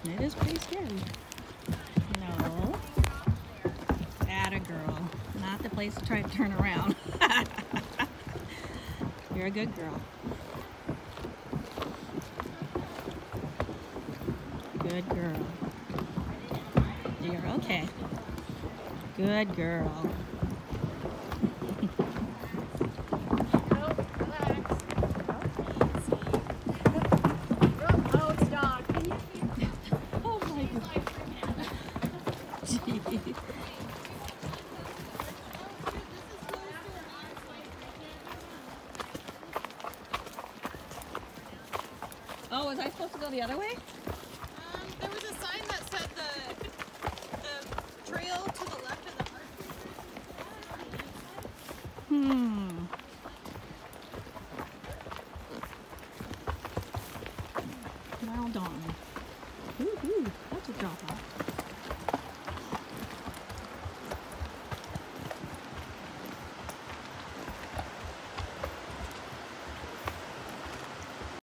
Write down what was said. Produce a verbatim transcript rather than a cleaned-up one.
It is pretty scary. No. Atta girl. Not the place to try to turn around. You're a good girl. Good girl. You're okay. Good girl. Oh, was I supposed to go the other way? Um, there was a sign that said the, the trail to the left of the park. Hmm. Well done. Ooh, ooh, that's a drop off.